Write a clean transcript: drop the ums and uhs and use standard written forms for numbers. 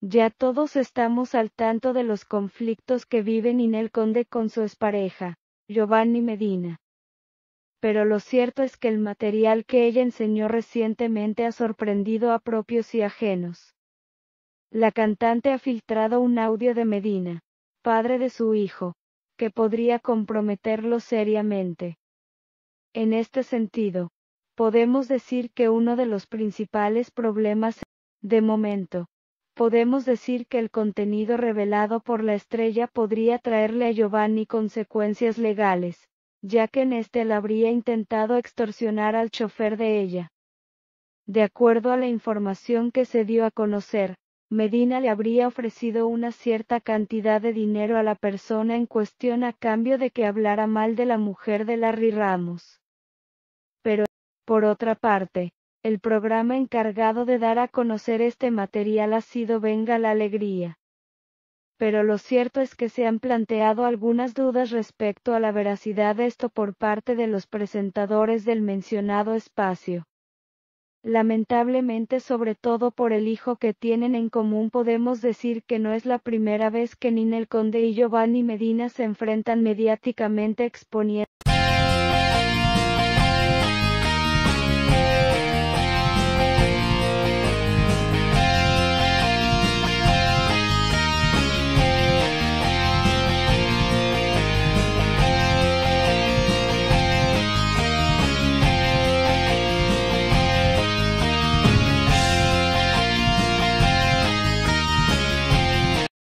Ya todos estamos al tanto de los conflictos que vive Ninel Conde con su expareja, Giovanni Medina. Pero lo cierto es que el material que ella enseñó recientemente ha sorprendido a propios y ajenos. La cantante ha filtrado un audio de Medina, padre de su hijo, que podría comprometerlo seriamente. En este sentido, podemos decir que uno de los principales problemas, de momento, podemos decir que el contenido revelado por la estrella podría traerle a Giovanni consecuencias legales, ya que en él habría intentado extorsionar al chofer de ella. De acuerdo a la información que se dio a conocer, Medina le habría ofrecido una cierta cantidad de dinero a la persona en cuestión a cambio de que hablara mal de la mujer de Larry Ramos. Pero, por otra parte, el programa encargado de dar a conocer este material ha sido Venga la Alegría. Pero lo cierto es que se han planteado algunas dudas respecto a la veracidad de esto por parte de los presentadores del mencionado espacio. Lamentablemente, sobre todo por el hijo que tienen en común, podemos decir que no es la primera vez que Ninel Conde y Giovanni Medina se enfrentan mediáticamente exponiendo